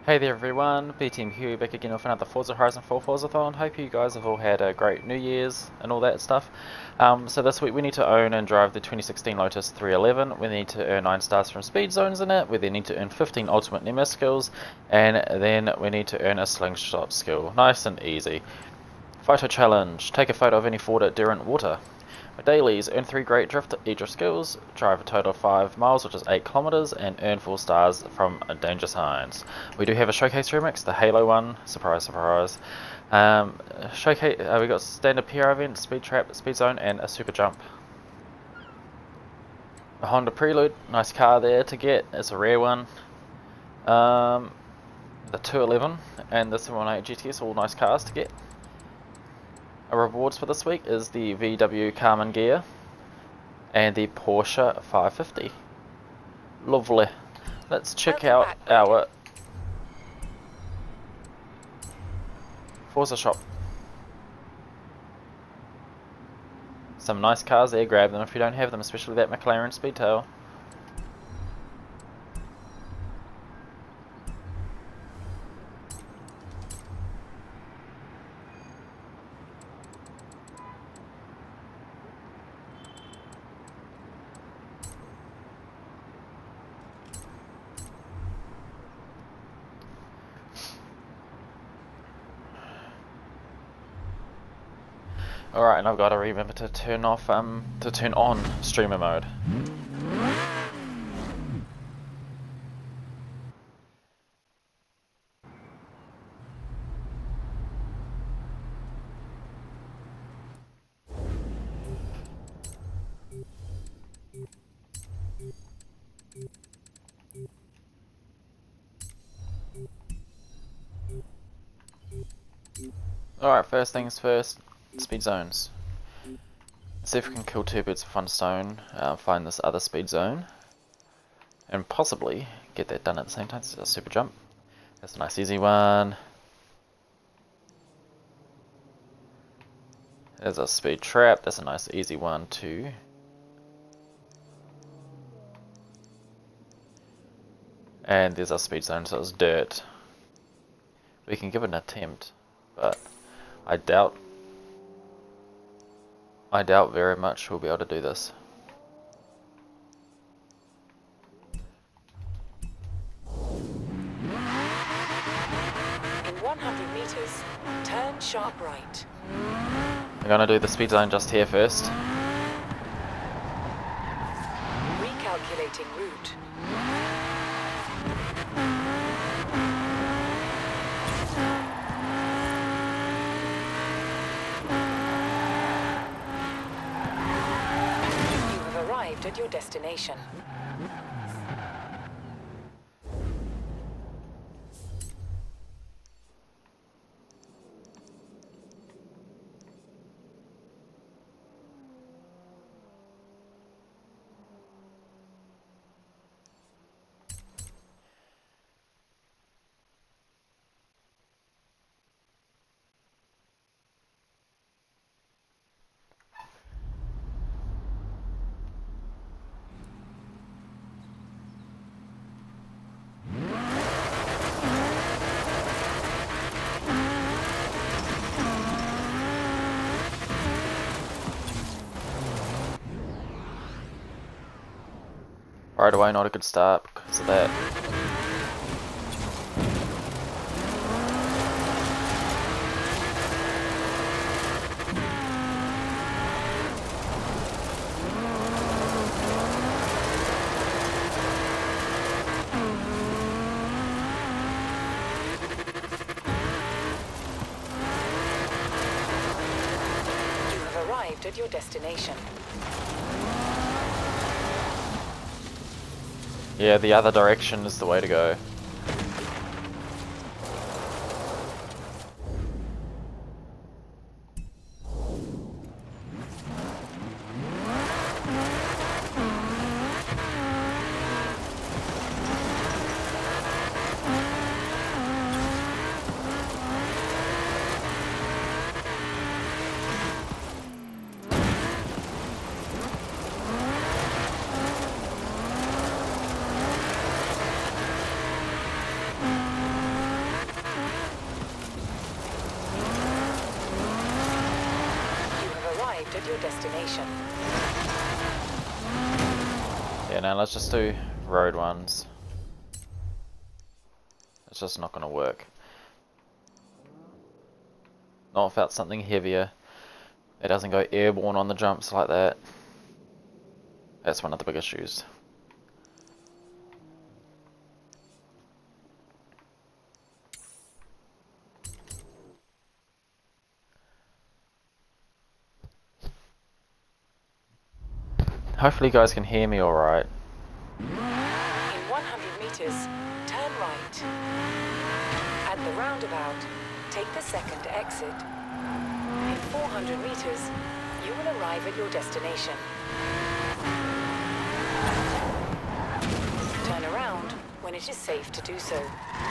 Hey there everyone, BTM-Kiwi back again with another Forza Horizon 4 ForzaThon. Hope you guys have all had a great New Year's and all that stuff. So this week we need to own and drive the 2016 Lotus 311. We need to earn 9 stars from speed zones in it. We then need to earn 15 ultimate NMS skills. And then we need to earn a slingshot skill. Nice and easy. Photo challenge. Take a photo of any ford during water. Dailies, earn 3 great drift e-drift skills, drive a total of 5 miles, which is 8 kilometers, and earn 4 stars from danger signs. We do have a showcase remix, the Halo one, surprise, surprise. Showcase, we got standard PR event, speed trap, speed zone, and a super jump. A Honda Prelude, nice car there to get, it's a rare one. The 211 and the 718 GTS, all nice cars to get. Our rewards for this week is the VW Carmen Gear and the Porsche 550. Lovely. Let's check out our Forza shop. Some nice cars there, grab them if you don't have them, especially that McLaren Speedtail. Alright, and I've got to remember to turn on streamer mode. Alright, first things first. Speed zones. See if we can kill 2 birds with 1 stone, find this other speed zone, and possibly get that done at the same time. So a super jump. That's a nice easy one. There's a speed trap. That's a nice easy one too. And there's our speed zone, so it's dirt. We can give it an attempt, but I doubt very much we'll be able to do this. In 100 meters, turn sharp right. I'm gonna do the speed zone just here first. Recalculating route. At your destination. Right away, not a good start because of that. You have arrived at your destination. Yeah, the other direction is the way to go. at your destination. Yeah, now let's just do road ones. It's just not going to work. Not without something heavier. It doesn't go airborne on the jumps like that. That's one of the big issues. Hopefully you guys can hear me alright. In 100 meters, turn right. At the roundabout, take the second exit. In 400 meters, you will arrive at your destination. Turn around when it is safe to do so.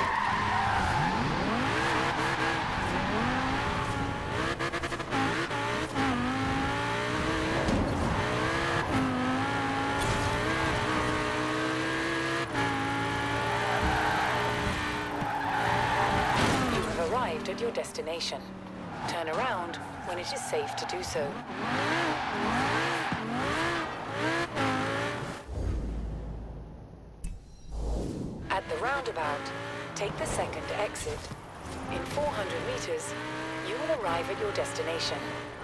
At your destination. Turn around when it is safe to do so. At the roundabout, take the second exit. In 400 meters, you will arrive at your destination.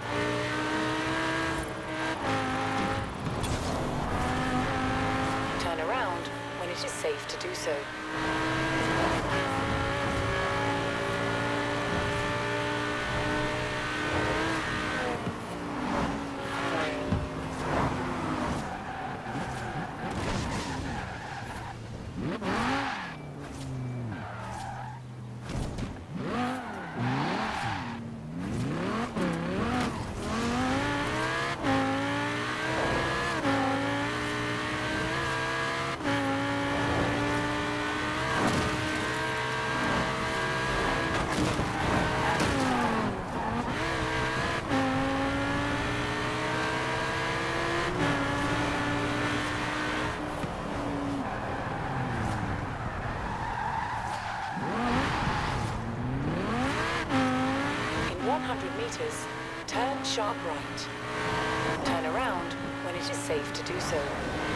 Turn around when it is safe to do so. Turn sharp right. Turn around when it is safe to do so.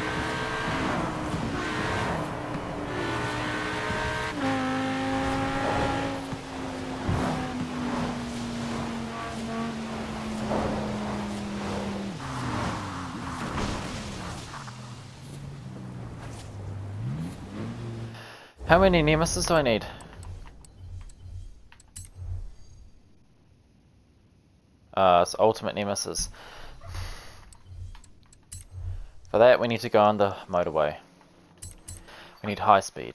How many nemesis do I need? It's ultimate nemesis. For that we need to go on the motorway. We need high speed.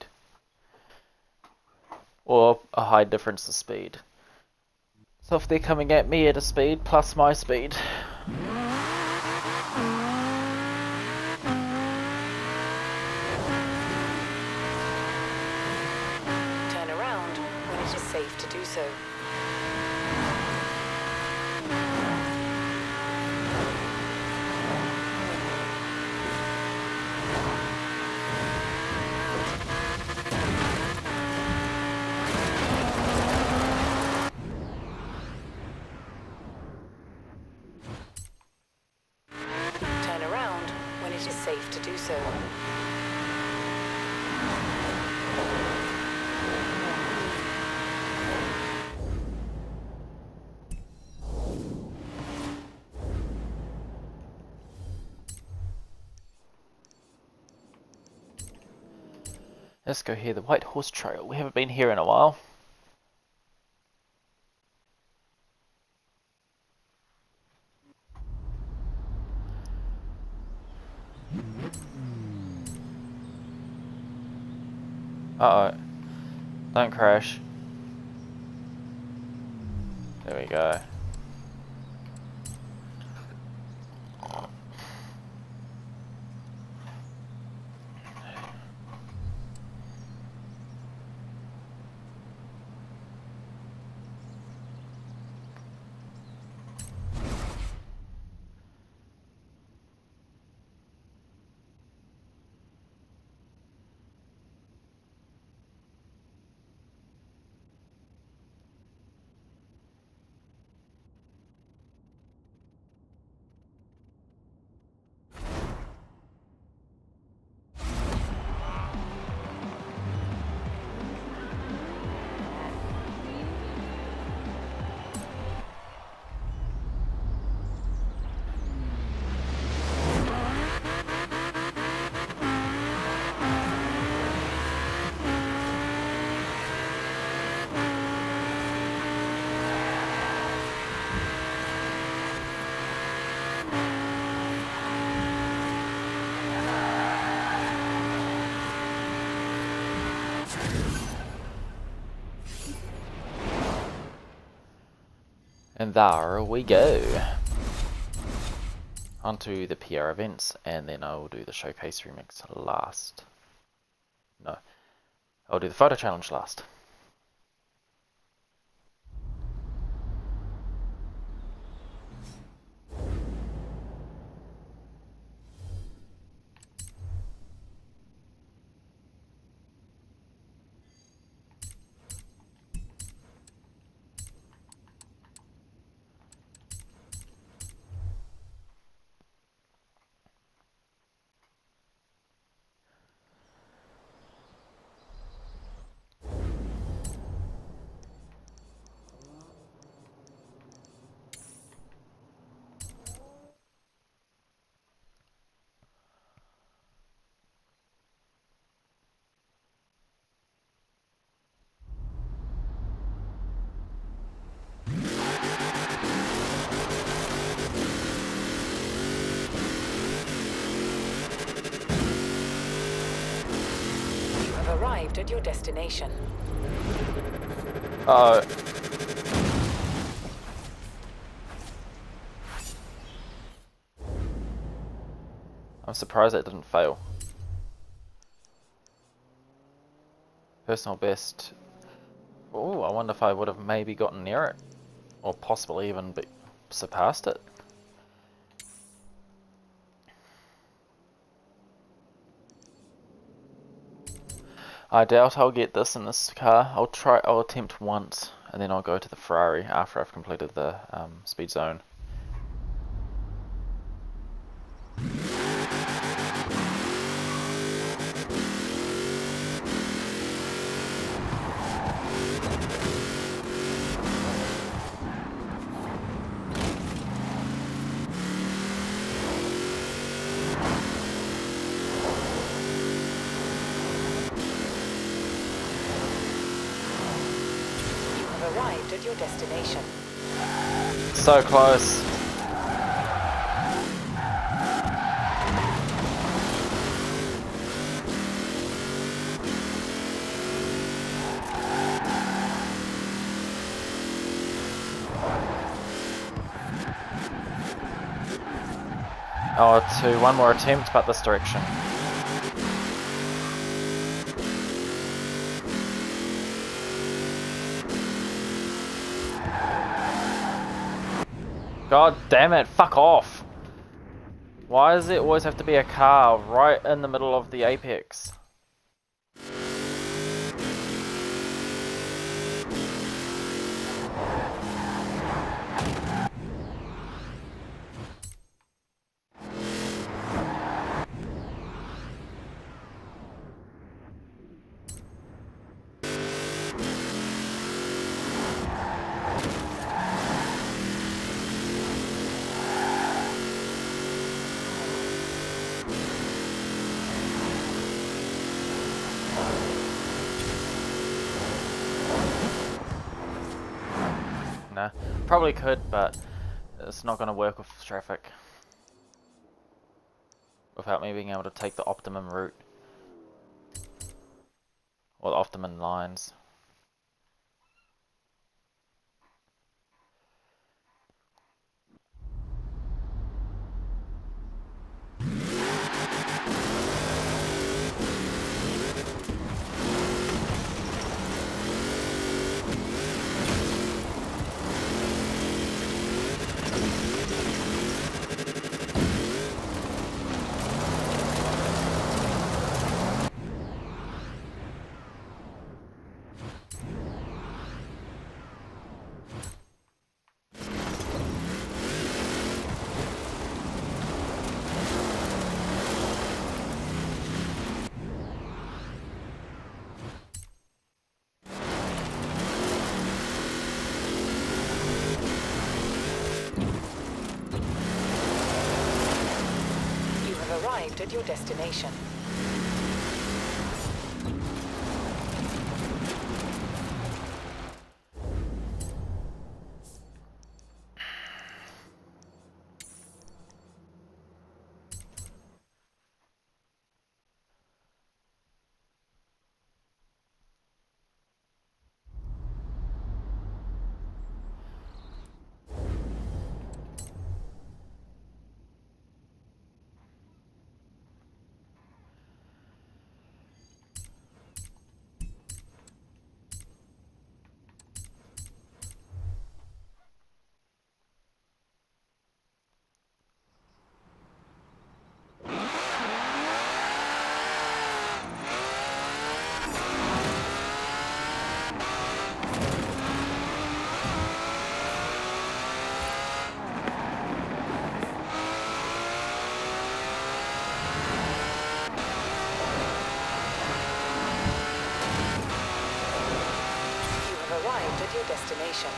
Or a high difference of speed. So if they're coming at me at a speed plus my speed. Turn around when it is safe to do so. Safe to do so. Let's go here, the White Horse Trail. We haven't been here in a while. Uh-oh. Don't crash. There we go. there we go. Onto the PR events, and then I will do the showcase remix last. No, I'll do the photo challenge last. Arrived at your destination. Oh. I'm surprised that didn't fail. Personal best. Oh, I wonder if I would have maybe gotten near it. Or possibly even surpassed it. I doubt I'll get this in this car. I'll attempt once, and then I'll go to the Ferrari after I've completed the speed zone. Arrived at your destination. So close. Oh, one more attempt, but this direction. God damn it, fuck off! Why does it always have to be a car right in the middle of the apex? Nah, probably could, but it's not going to work with traffic. Without me being able to take the optimum route. Or the optimum lines. Arrived at your destination. your destination.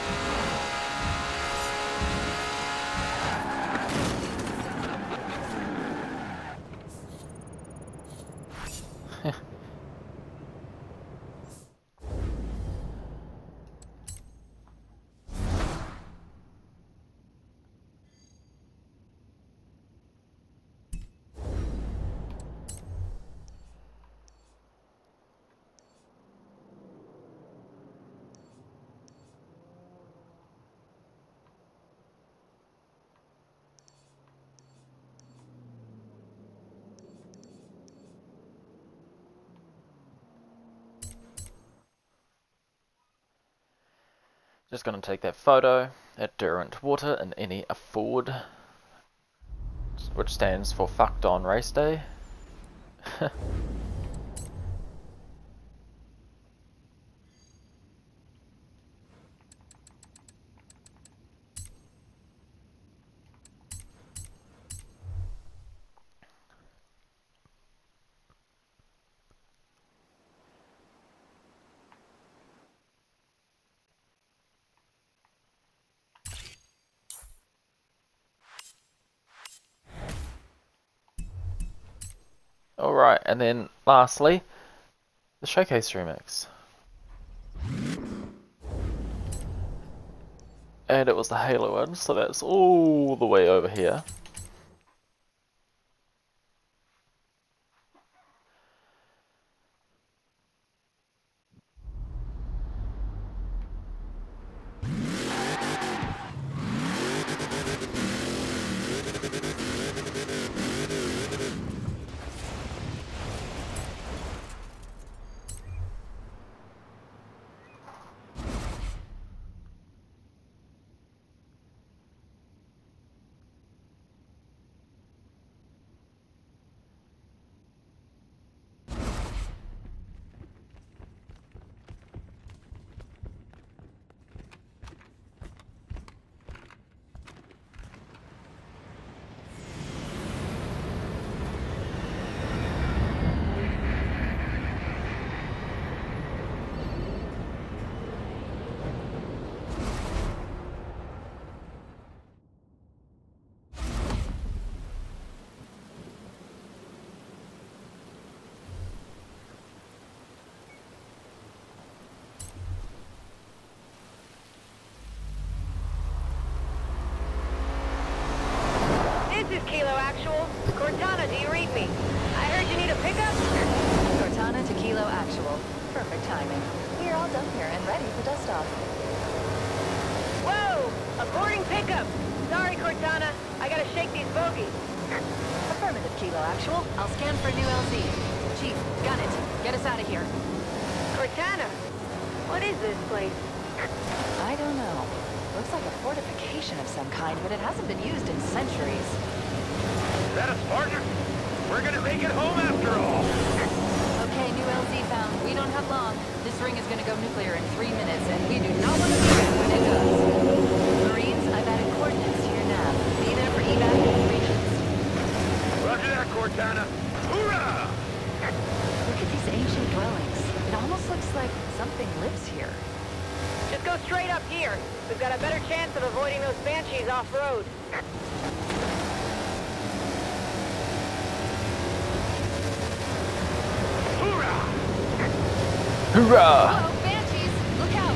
Just going to take that photo at Durant Water in any Ford, which stands for Fucked On Race Day. Alright, and then lastly, the Showcase remix. And it was the Halo one, so that's all the way over here. This is Kilo Actual. Cortana, do you read me? I heard you need a pickup? Cortana to Kilo Actual. Perfect timing. We're all done here and ready for dust-off. Whoa! A boarding pickup! Sorry, Cortana. I gotta shake these bogies. Affirmative, Kilo Actual. I'll scan for new LZ. Chief, gun it. Get us out of here. Cortana! What is this place? I don't know. Looks like a fortification of some kind, but it hasn't been used in centuries. Is that us, partner? We're gonna make it home after all! Okay, new LZ found. We don't have long. This ring is gonna go nuclear in 3 minutes, and we do not want to be there when it does. Marines, I've added coordinates to your nav. Be there for evac in 3 minutes. Roger that, Cortana! Hoorah! Look at these ancient dwellings. It almost looks like something lives here. Just go straight up here. We've got a better chance of avoiding those banshees off-road. Hoorah! Hoorah! Oh, banshees! Look out!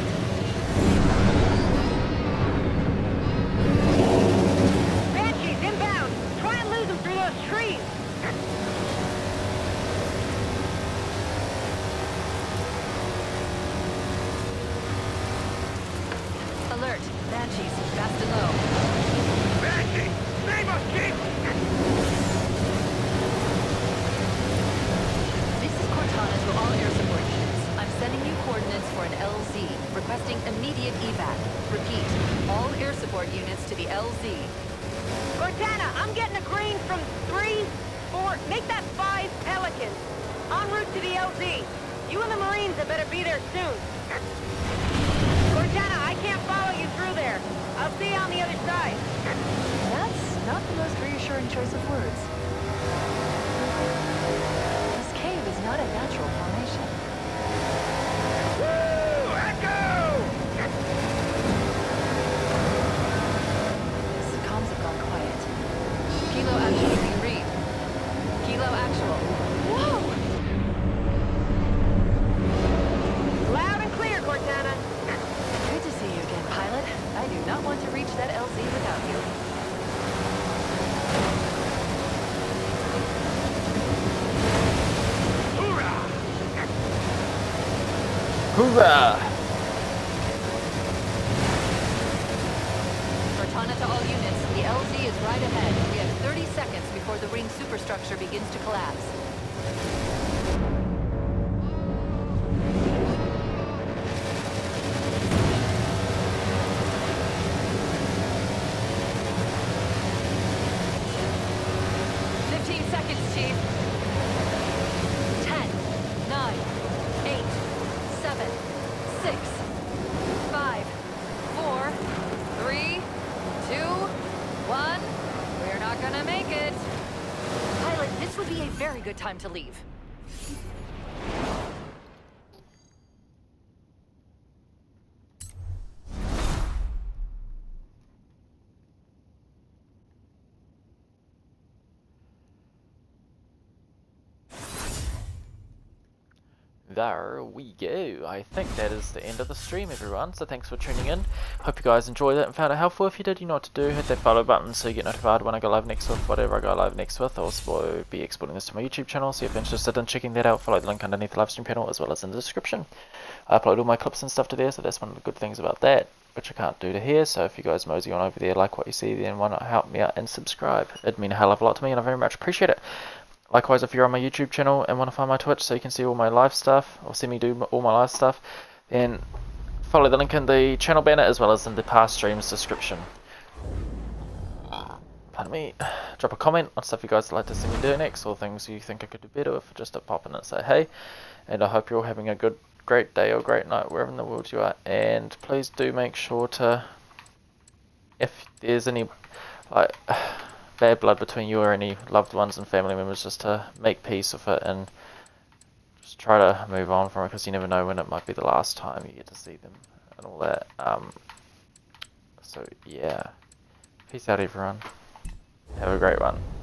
Banshees inbound! Try and lose them through those trees! Alert! Banshees, fast and low. Banshee! Save us, Chief! This is Cortana to all air support units. I'm sending you coordinates for an LZ, requesting immediate evac. Repeat, all air support units to the LZ. Cortana, I'm getting a green from 3, 4, make that 5 Pelicans. En route to the LZ. You and the Marines had better be there soon. Cortana, I can't follow you through there. I'll see you on the other side. That's not the most reassuring choice of words. This cave is not a natural formation. Woo! Echo! Hoorah! Cortana to all units, the LZ is right ahead. We have 30 seconds before the ring superstructure begins to collapse. Good time to leave. There we go. I think that is the end of the stream, everyone. So thanks for tuning in. Hope you guys enjoyed it and found it helpful. If you did, you know what to do. Hit that follow button so you get notified when I go live next with whatever I go live next with. I'll also be exporting this to my YouTube channel, so if you're interested in checking that out, follow the link underneath the live stream panel as well as in the description. I upload all my clips and stuff to there, so that's one of the good things about that, which I can't do to here. So if you guys mosey on over there, like what you see, then why not help me out and subscribe? It'd mean a hell of a lot to me and I very much appreciate it. Likewise, if you're on my YouTube channel and want to find my Twitch so you can see all my live stuff, or see me do all my live stuff, then follow the link in the channel banner as well as in the past streams description. Pardon me. Drop a comment on stuff you guys would like to see me do next, or things you think I could do better with, just to pop in and say hey. And I hope you're all having a great day or great night wherever in the world you are. And please do make sure to, if there's any bad blood between you or any loved ones and family members, just to make peace with it and just try to move on from it, because you never know when it might be the last time you get to see them and all that. So yeah, peace out everyone, have a great one.